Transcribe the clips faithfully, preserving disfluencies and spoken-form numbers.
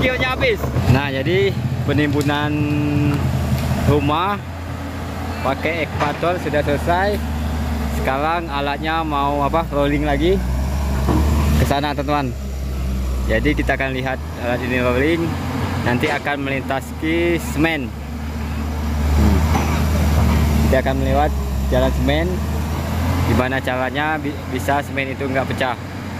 kionya habis. Nah, jadi penimbunan rumah pakai ekvator sudah selesai. Sekarang alatnya mau apa? Rolling lagi ke sana, teman-teman. Jadi kita akan lihat alat ini rolling, nanti akan melintasi semen. Hmm. Dia akan melewat jalan semen. Gimana caranya bisa semen itu nggak pecah?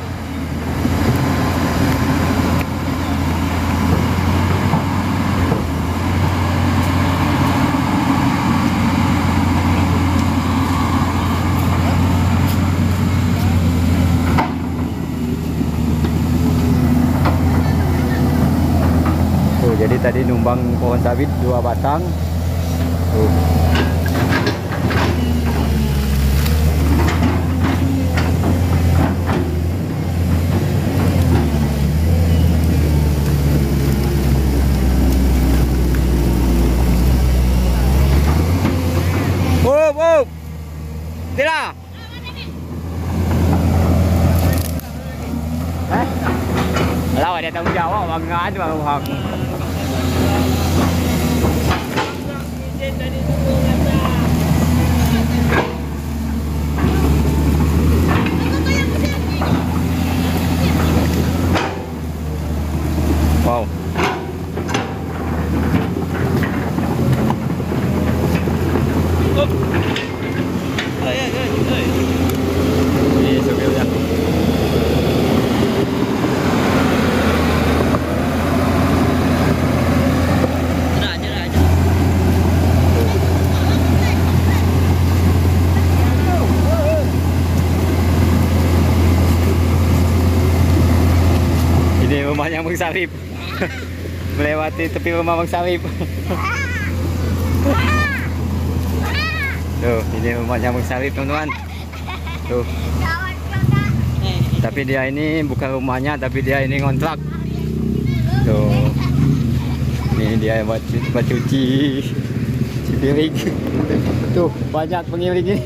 Tuh, jadi tadi numbang pohon sawit dua batang. Tuh. Up, up. Tidak. Eh? Lawa dia tanggung jawab bang ngadu bang hak. Wow. Ini supirnya. Ini rumahnya Bang Sarip. Melewati tepi rumah Bang Sarip. Tuh, ini rumahnya Bang Sarip, teman-teman. Tuh. Tapi dia ini bukan rumahnya, tapi dia ini ngontrak. Tuh. Ini dia buat buat cuci piring. Tuh, banyak pengiring ini.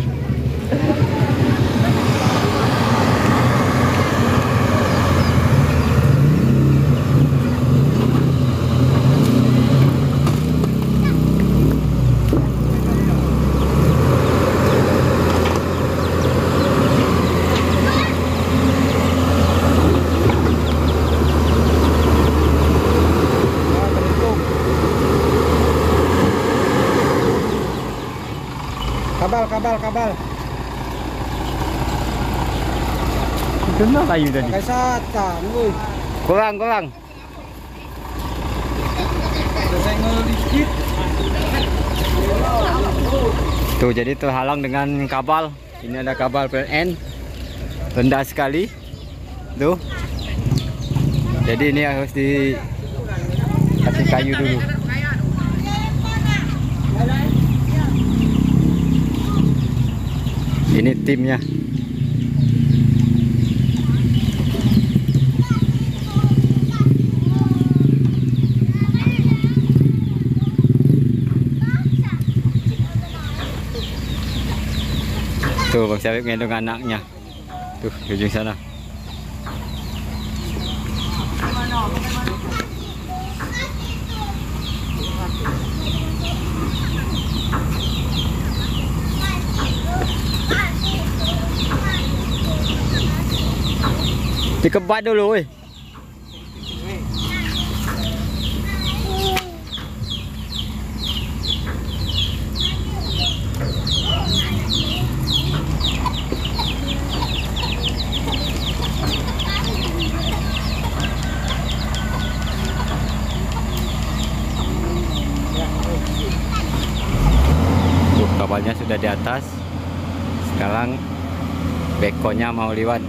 Kabal, kabal, kabal. Kena kayu tadi. Pakai satan, woi. Kurang, kurang. Saya ngeluh dikit. Tuh, jadi terhalang dengan kabel. Ini ada kabel P L N. Rendah sekali. Tuh. Jadi ini harus dikasih kayu dulu. Ini timnya. Tuh Bang Sarip gendong anaknya. Tuh di ujung sana. Dikebat dulu, weh. Tuh, kapalnya sudah di atas. Sekarang bekonya mau lewat.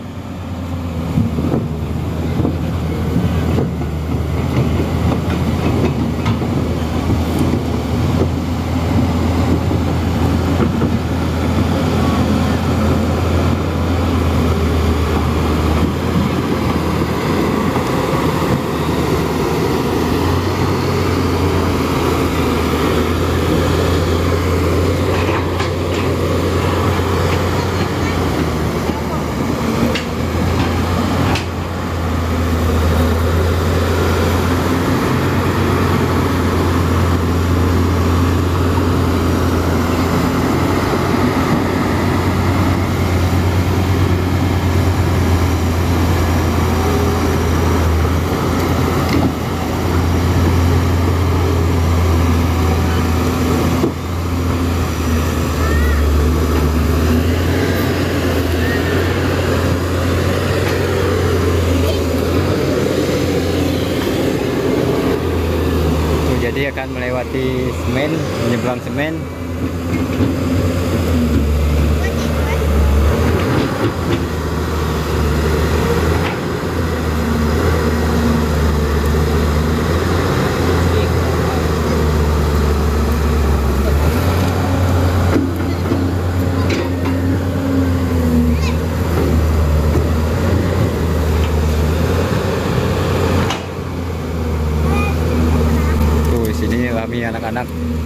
Jadi akan melewati semen, menyeberang semen. Kami anak-anak.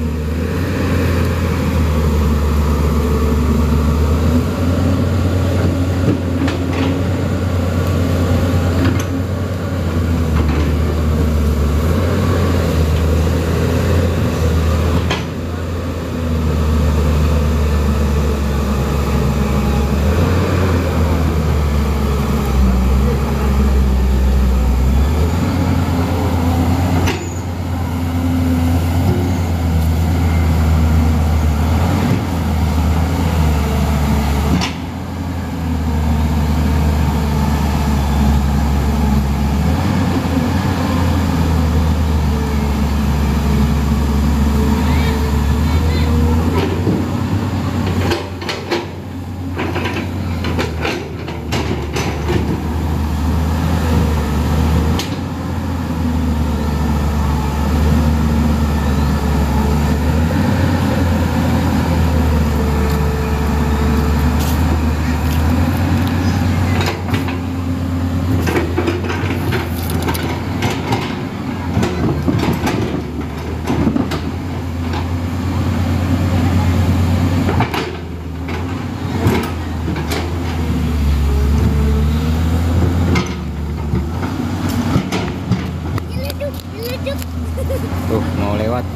Tuh mau lewat.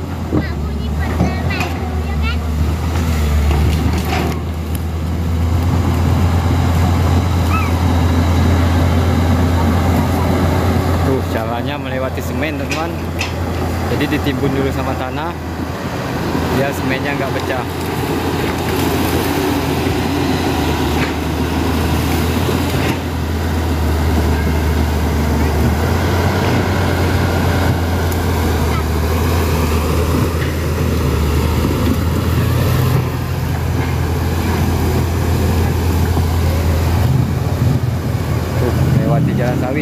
Tuh caranya melewati semen teman-teman. Jadi ditimbun dulu sama tanah biar semennya nggak pecah. Di jalan sawit.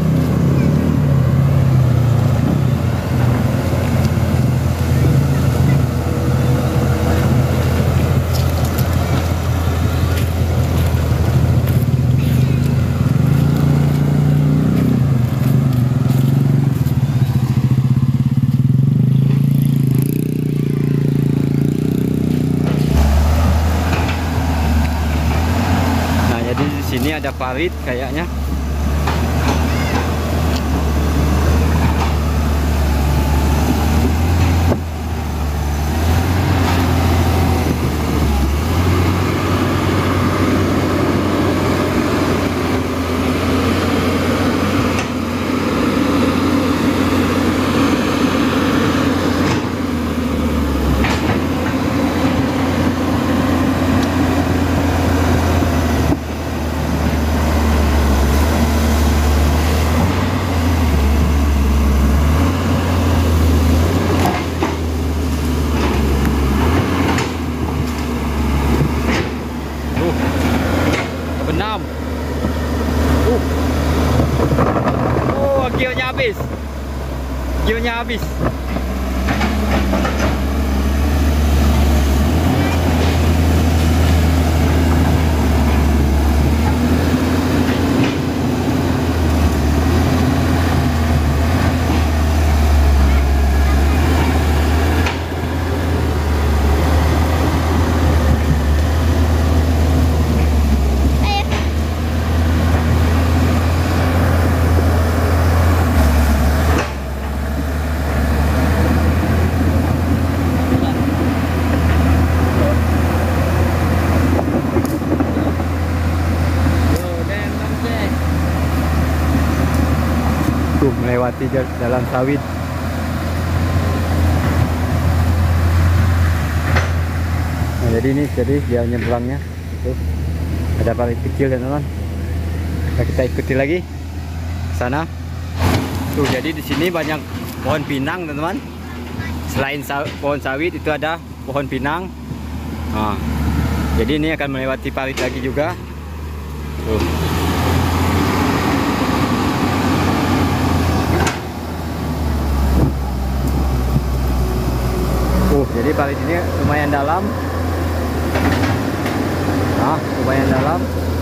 Nah, jadi di sini ada parit kayaknya. Benam. Uh. Oh, gearnya habis. Gearnya habis. Melewati jalan sawit. Nah, jadi ini jadi dia nyebrangnya. Tuh, ada parit kecil ya teman. Nah, kita ikuti lagi ke sana. Tuh, jadi di sini banyak pohon pinang teman-teman. selain saw pohon sawit itu ada pohon pinang. Nah, jadi ini akan melewati parit lagi juga. Tuh. Uh, jadi parit ini lumayan dalam. Nah, lumayan dalam.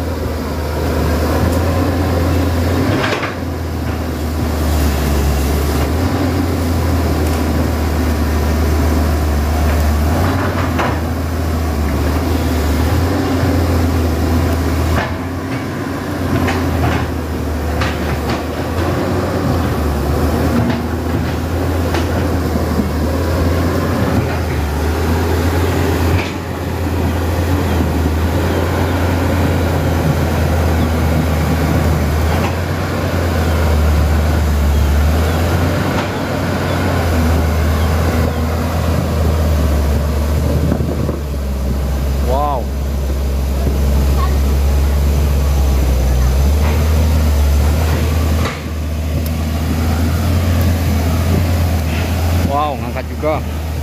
Wow, ngangkat juga.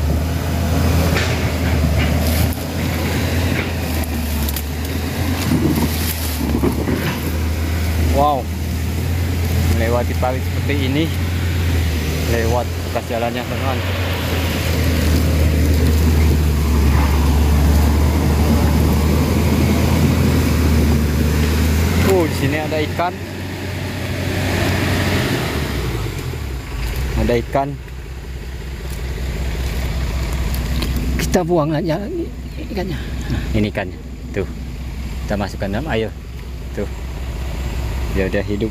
Wow, melewati parit seperti ini, lewat bekas jalannya teman. Oh, di sini ada ikan, ada ikan. Kita buang aja ikannya. Nah, ini ikannya. Tuh. Kita masukkan dalam air. Tuh. Dia udah hidup.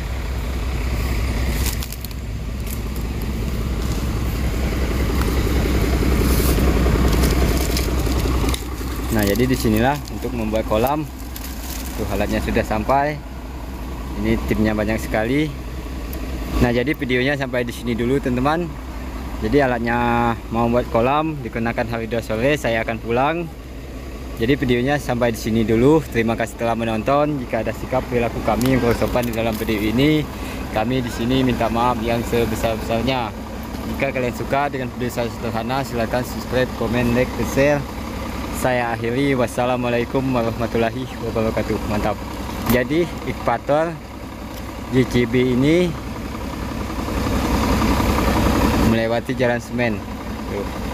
Nah, jadi disinilah untuk membuat kolam. Tuh, alatnya sudah sampai. Ini timnya banyak sekali. Nah, jadi videonya sampai di sini dulu, teman-teman. Jadi alatnya mau buat kolam dikenakan Halidoa sore, saya akan pulang. Jadi videonya sampai di sini dulu. Terima kasih telah menonton. Jika ada sikap perilaku kami yang kurang sopan di dalam video ini, kami di sini minta maaf yang sebesar-besarnya. Jika kalian suka dengan video saya sederhana, silahkan subscribe, komen, like, dan share. Saya akhiri. Wassalamualaikum warahmatullahi wabarakatuh. Mantap. Jadi ekvator J C B ini melewati jalan semen. Tuh.